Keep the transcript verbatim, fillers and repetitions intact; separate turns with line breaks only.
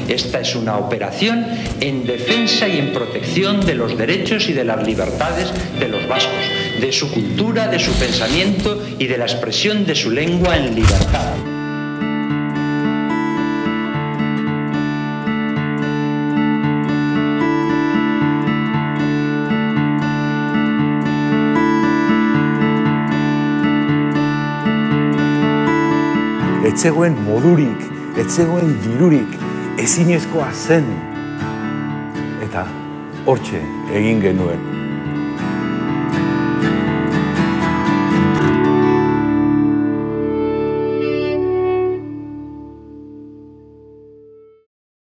Esta es una operación en defensa y en protección de los derechos y de las libertades de los vascos, de su cultura, de su pensamiento y de la expresión de su lengua en libertad.
Ez zegoen modurik, ez zegoen dirurik, ezinezkoa zen. Eta hortxe egin genuen.